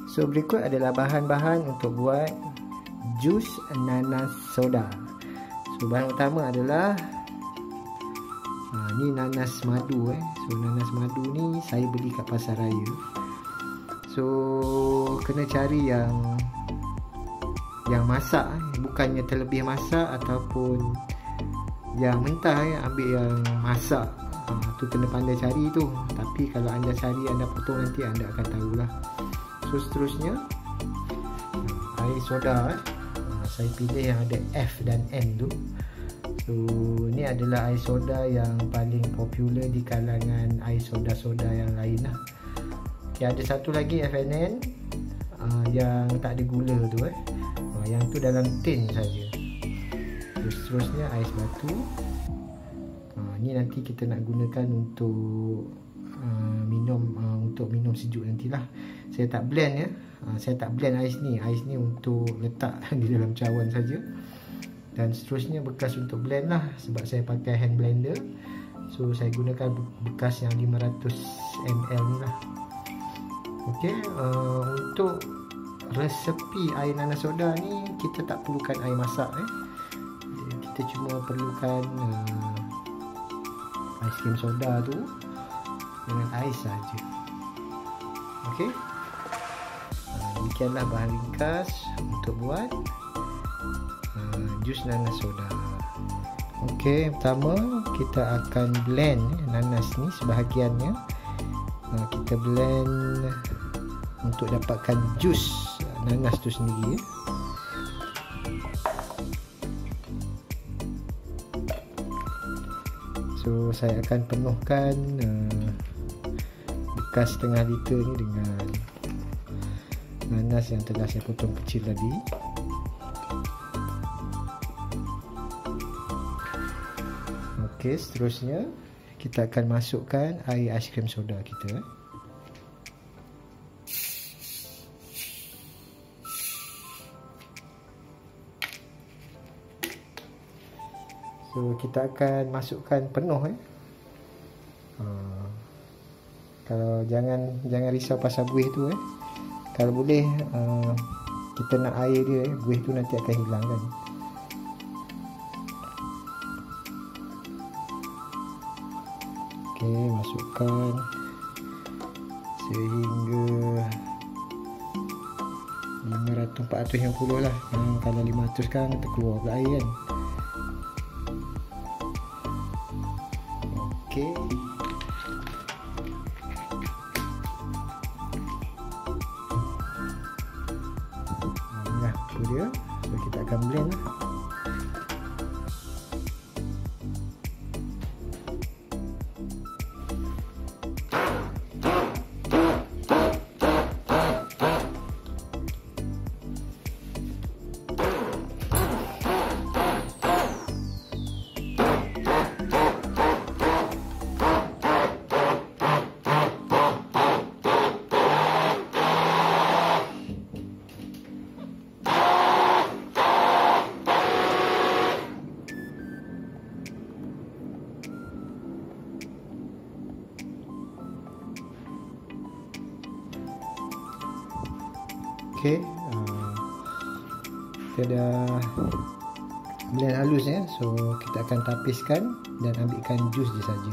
So berikut adalah bahan-bahan untuk buat jus nanas soda. So bahan utama adalah ni nanas madu So nanas madu ni saya beli kat pasar raya. So kena cari yang masak, bukannya terlebih masak ataupun yang mentah ambil yang masak. Tu kena pandai cari tu. Tapi kalau anda cari, anda potong, nanti anda akan tahulah. So seterusnya air soda. Saya pilih yang ada F dan N tu. So ni adalah air soda yang paling popular di kalangan air soda-soda yang lain lah. Okay, ada satu lagi FNN yang tak ada gula tu yang tu dalam tin saja. Terus seterusnya ais batu. Ni nanti kita nak gunakan untuk minum sejuk nantilah. Saya tak blend saya tak blend ais ni. Ais ni untuk letak di dalam cawan saja. Dan seterusnya bekas untuk blend lah, sebab saya pakai hand blender. So saya gunakan bekas yang 500 ml ni lah. Okey, untuk resepi air nanas soda ni kita tak perlukan air masak kita cuma perlukan aiskrim soda tu dengan ais saja. Okey, demikianlah bahan ringkas untuk buat jus nanas soda. Okey, pertama kita akan blend nanas ni sebahagiannya. Kita blend untuk dapatkan jus nanas tu sendiri So saya akan penuhkan bekas setengah liter ni dengan nanas yang telah saya potong kecil tadi. Okey, seterusnya kita akan masukkan air aiskrim soda kita. So kita akan masukkan penuh Kalau jangan risau pasal buih tu Kalau boleh kita nak air dia buih tu nanti akan hilang kan. Okey, masukkan sehingga 450 lah. Kalau 500 kan terkeluar pula air kan. Okey, nah tu dia. So kita akan blend lah. Okey, kita dah blend halus so kita akan tapiskan dan ambilkan jus je saja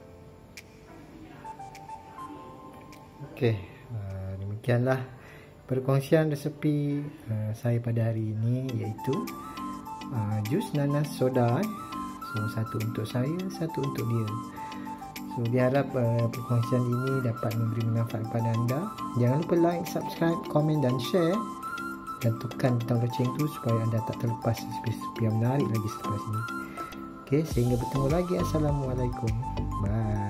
Okey, demikianlah perkongsian resepi saya pada hari ini, iaitu jus nanas soda. So satu untuk saya, satu untuk dia. So diharap perkongsian ini dapat memberi manfaat kepada anda. Jangan lupa like, subscribe, komen dan share, dan tekan butang loceng tu supaya anda tak terlepas sesuatu yang menarik lagi selepas ini. Okey, sehingga bertemu lagi. Assalamualaikum. Bye.